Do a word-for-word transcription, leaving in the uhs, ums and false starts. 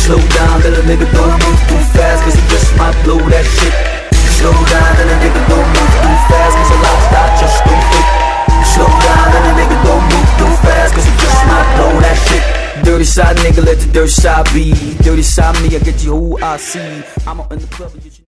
Slow down, let a nigga don't move too fast, cause he just might blow that shit. Slow down, let a nigga don't move too fast, cause a lifestyle just don't fit. Slow down, let a nigga don't move too fast, cause he just might blow that shit. Dirty side nigga, let the dirty side be. Dirty side me, I get you who I see. I'm out in the club.